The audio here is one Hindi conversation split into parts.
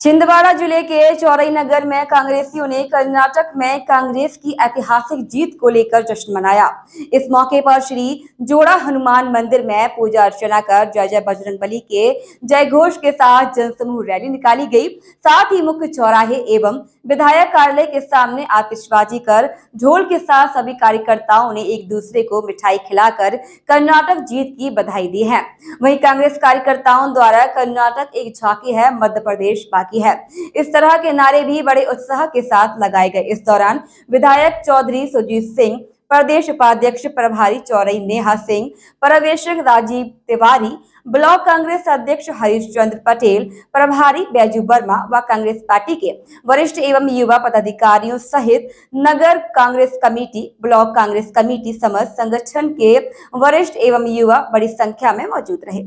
छिंदवाड़ा जिले के चौरई नगर में कांग्रेसियों ने कर्नाटक में कांग्रेस की ऐतिहासिक जीत को लेकर जश्न मनाया। इस मौके पर श्री जोड़ा हनुमान मंदिर में पूजा अर्चना कर जय जय बजरंगबली के जय घोष के साथ जनसमूह रैली निकाली गई। साथ ही मुख्य चौराहे एवं विधायक कार्यालय के सामने आतिशबाजी कर ढोल के साथ सभी कार्यकर्ताओं ने एक दूसरे को मिठाई खिलाकर कर्नाटक जीत की बधाई दी है। वहीं कांग्रेस कार्यकर्ताओं द्वारा कर्नाटक एक झांकी है, मध्य प्रदेश बाकी है, इस तरह के नारे भी बड़े उत्साह के साथ लगाए गए। इस दौरान विधायक चौधरी सुजीत सिंह, प्रदेश उपाध्यक्ष प्रभारी चौरई नेहा सिंह, पर्यवेक्षक राजीव तिवारी, ब्लॉक कांग्रेस अध्यक्ष हरीश चंद्र पटेल, प्रभारी बैजू वर्मा व कांग्रेस पार्टी के वरिष्ठ एवं युवा पदाधिकारियों सहित नगर Congress committee, block Congress committee समस्त संगठन के वरिष्ठ एवं युवा बड़ी संख्या में मौजूद रहे।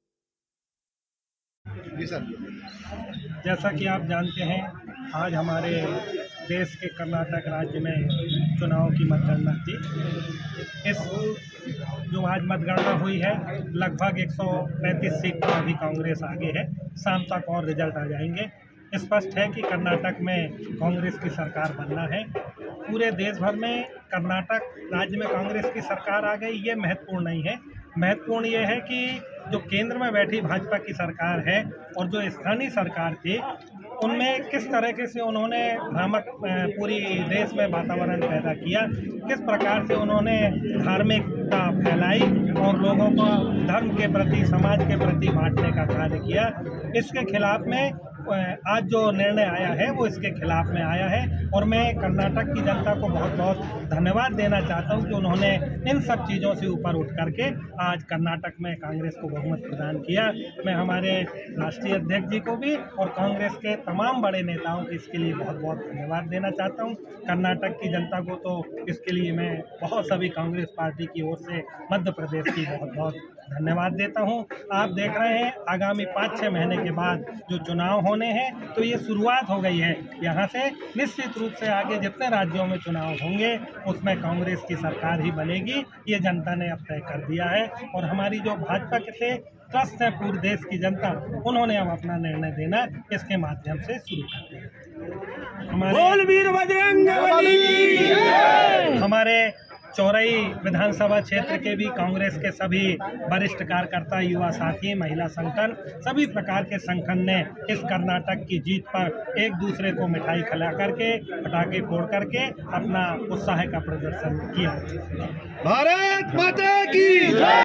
जैसा कि आप जानते हैं, आज हमारे देश के कर्नाटक राज्य में चुनाव की मतगणना थी। इस जो आज मतगणना हुई है, लगभग 135 सीट पर अभी कांग्रेस आगे है। शाम तक और रिजल्ट आ जाएंगे। स्पष्ट है कि कर्नाटक में कांग्रेस की सरकार बनना है। पूरे देश भर में कर्नाटक राज्य में कांग्रेस की सरकार आ गई, ये महत्वपूर्ण नहीं है। महत्वपूर्ण ये है कि जो केंद्र में बैठी भाजपा की सरकार है और जो स्थानीय सरकार थी, उनमें किस तरीके से उन्होंने भ्रामक पूरी देश में वातावरण पैदा किया, किस प्रकार से उन्होंने धार्मिकता फैलाई और लोगों को धर्म के प्रति, समाज के प्रति बांटने का कार्य किया। इसके खिलाफ में आज जो निर्णय आया है वो इसके खिलाफ में आया है और मैं कर्नाटक की जनता को बहुत बहुत धन्यवाद देना चाहता हूं कि उन्होंने इन सब चीज़ों से ऊपर उठ करके आज कर्नाटक में कांग्रेस को बहुमत प्रदान किया। मैं हमारे राष्ट्रीय अध्यक्ष जी को भी और कांग्रेस के तमाम बड़े नेताओं को इसके लिए बहुत बहुत धन्यवाद देना चाहता हूं। कर्नाटक की जनता को तो इसके लिए मैं बहुत सभी कांग्रेस पार्टी की ओर से मध्य प्रदेश की बहुत बहुत धन्यवाद देता हूं। आप देख रहे हैं, आगामी 5-6 महीने के बाद जो चुनाव होने हैं, तो ये शुरुआत हो गई है। यहाँ से निश्चित रूप से आगे जितने राज्यों में चुनाव होंगे उसमें कांग्रेस की सरकार ही बनेगी, ये जनता ने अब तय कर दिया है। और हमारी जो भाजपा के से ट्रस्ट है पूरे देश की जनता, उन्होंने अब अपना निर्णय देना इसके माध्यम से शुरू कर दिया। हमारे चौरई विधानसभा क्षेत्र के भी कांग्रेस के सभी वरिष्ठ कार्यकर्ता, युवा साथी, महिला संगठन, सभी प्रकार के संगठन ने इस कर्नाटक की जीत पर एक दूसरे को मिठाई खिला करके, पटाखे फोड़ करके अपना उत्साह का प्रदर्शन किया। भारत माता की